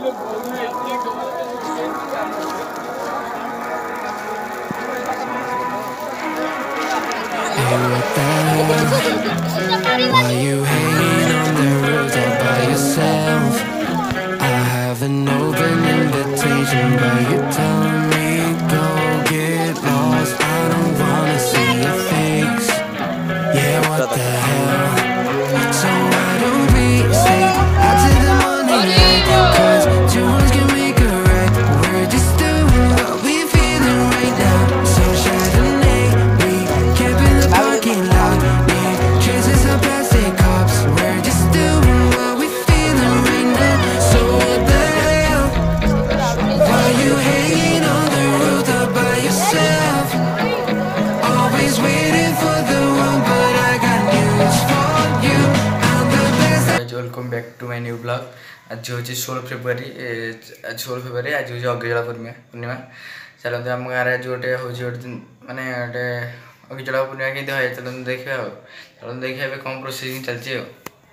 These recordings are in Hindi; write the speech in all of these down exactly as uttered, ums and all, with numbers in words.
Why you hanging on the roof all by yourself? I have an open invitation, but you tell me go get lost. I don't wanna see your face. Yeah, what the hell? So why don't we stay out till the morning light? Cause two ones can make a right. We're just doing what we feeling right now. So Chardonnay, we camp in the parking lot. Need traces of plastic cups. We're just doing what we feeling right now. So what the hell? Why you hanging on the roof all by yourself? Always waiting for the one, but I got news for you. I'm the best. Welcome back to my new blog. आज हूँ षोलह फेब्रुआरी आज षोलह फेब्रुआरी आज हूँ अग्निजला पूर्णिमा पूर्णिमा चलते आम गाँव आज गोटे हूँ गोटे मानने गोटे अग्निजला पूर्णिमा के चलते देखा चलते देखा कौन प्रोसेसिंग चलती है।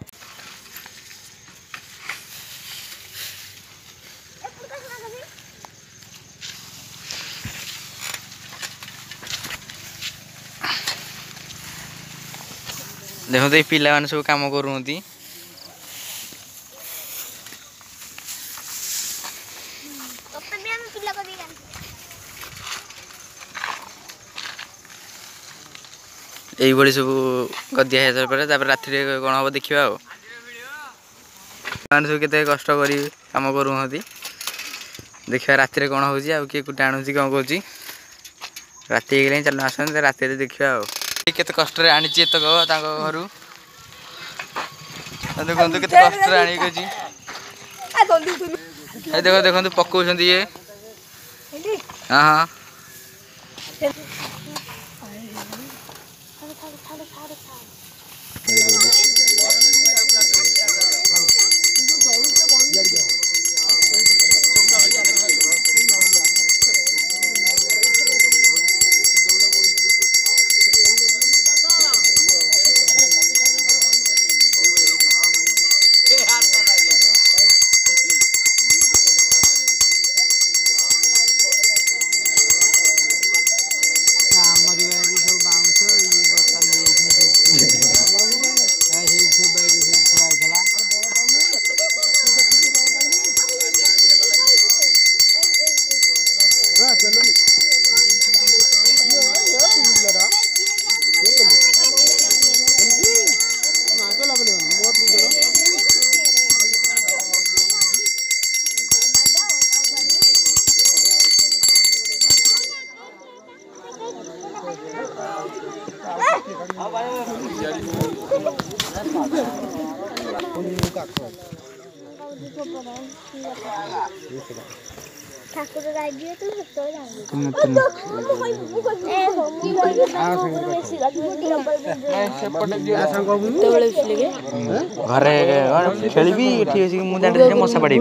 देखो तो ये पिला मैंने सब काम करूँगी यही सब गदिया है पर राति कौन हम देखा सब के कष्ट कर कम करूँगी देखा राति कौन हो किए कुटे आणुच कौन कौच राति गले चल आस राति देखा केते कष्ट आनी एत घर देखो के कष्ट आनी देखो देखो पकाउं ये हाँ हाँ ठाकुर गाइए तो तो घरे खेली मुझे मशा पड़ी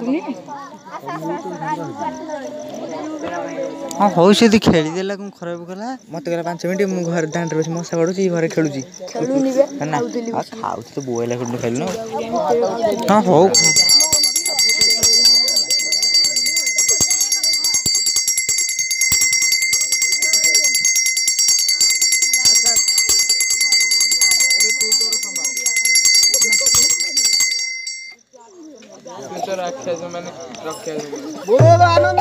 हाँ हूँ सी खेलीदेला कौन खराब कला मत गला पांच मिनट मुझे घर दांड बस मशा पड़ुची घरे खेलुची ना खाऊ तो बोला खेल खेल हाँ हो मैंने रखे बोलो आनंद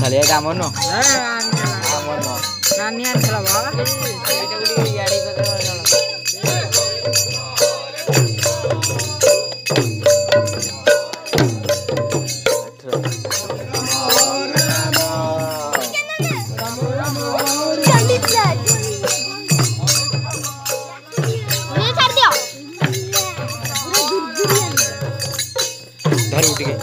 खाली है काम नो काम नो नानी आन चला बा एटा गुडी याडी को धर उठ गए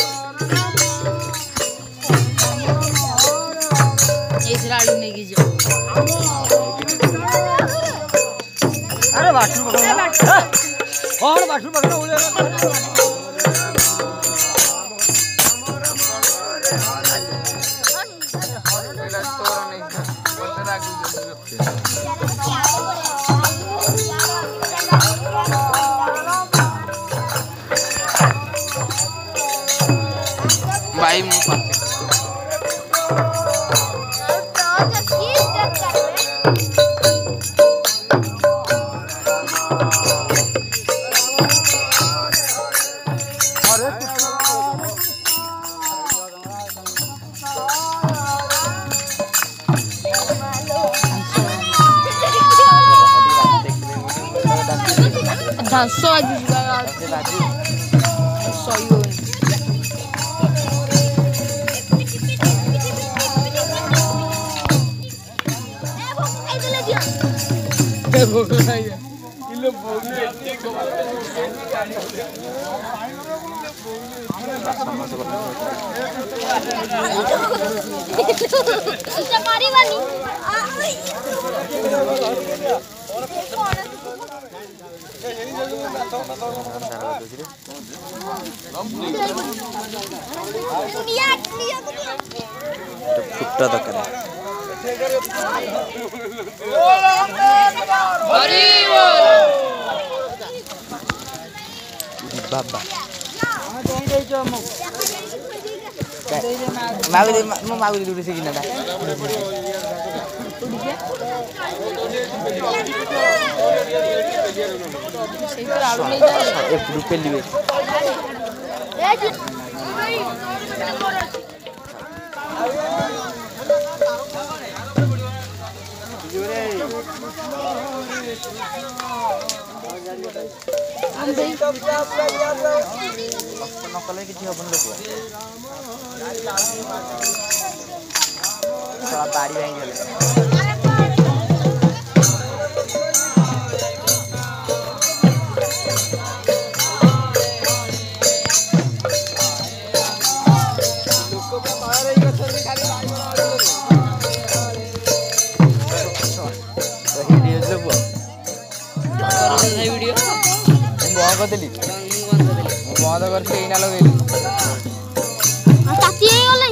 गाड़ी नहीं की जाओ अरे बाथरूम पकड़ो और बाथरूम पकड़ो बोले भाई मुंह पाते Dançou a desgarrada. Só eu. मारी वाली फुट्टा तो करे बाबा मागु दे म मागु दे दुडी सिकिन दा सही पर आउट नहीं जाए एक रुपए लिए नकल किसी हबन लोग साला बाड़ी भाई गेले वीडियो बंद कर बंद करके एना लगेली ताती गले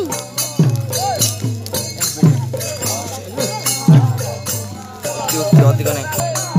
क्यों अधिक नहीं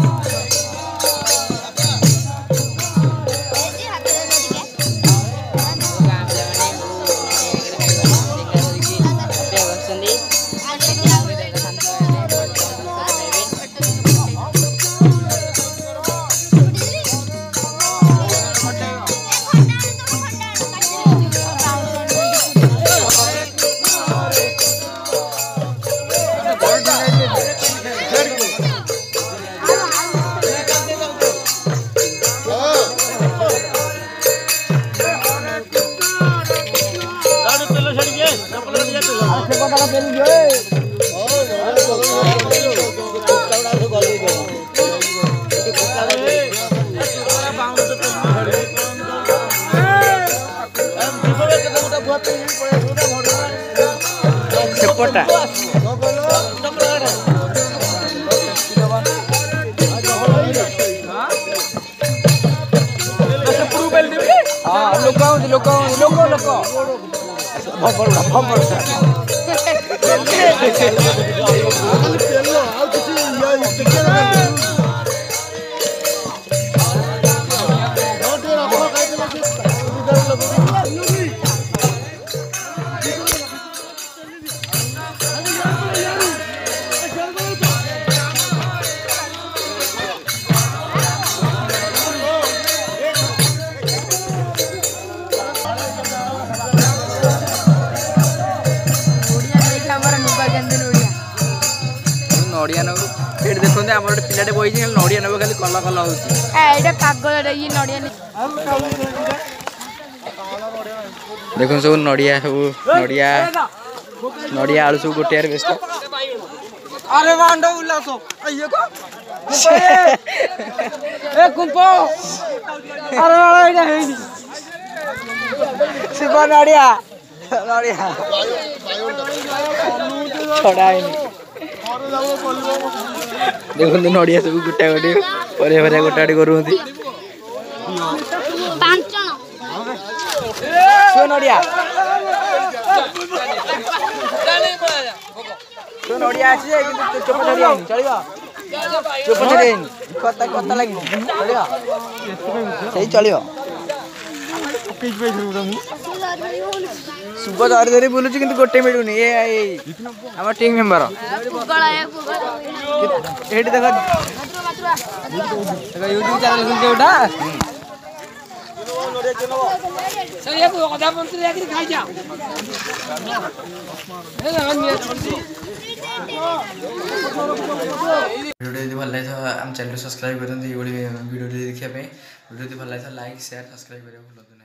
सेपटा हाँ लोक लोक लोक लोक भल भल पिलाटे बही नड़िया नब खाली कल कल हो पागल ये नड़िया देख सब नड़िया सब नड़िया नड़िया आलू सब गोटे व्यस्त अरे मांडो उल्लास ये को ए कुंपो अरे वाला है नहीं शिवा नड़िया नड़िया छोड़ा है देखो नड़िया सब गोटा गोटे परिया परिया गोटा गोटे करूँगी नड़िया तो नड़िया आसी जाए कि चोप छड़िया चलियो चोप छड़िया कता कता लगी चलियो सही चलियो सुब धरी धरी बुलुची किंतु गोटे मिलुनी ये आम टीम मेंबर एठी देख देखो यूट्यूब चैनल सुनके उठा सही को कथा मंत्री आके खाई जा वीडियो यदि भल लगे आम चैनल सब्सक्राइब करते वीडियो देखिए वीडियो यदि भल लगे लाइक शेयर सब्सक्राइब करें भूलु ना।